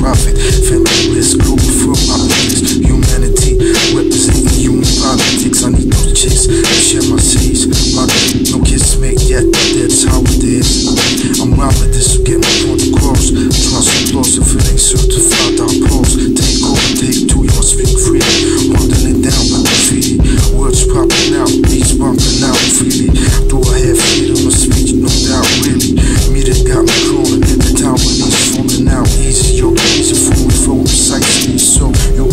profit. Family risk, global firm operators, humanity, representing human politics. I need those chicks to share my seeds. My no kids made yet, but that's how it is. I'm robbing this to get my point across. Trust applause if it ain't certified, I pose. Take over, take two, you must speak free. Holding it down with graffiti. Words popping out, beats bumping out freely. Do I have freedom of speech? No doubt, really. Me that got me crawling. The town release falling out easy. Yo, easy for me, for precisely. So, yo,